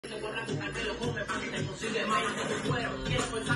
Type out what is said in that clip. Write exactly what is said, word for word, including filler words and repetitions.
Te voy a practicar que lo come para que te consigue más de tu cuero. Quiero pensar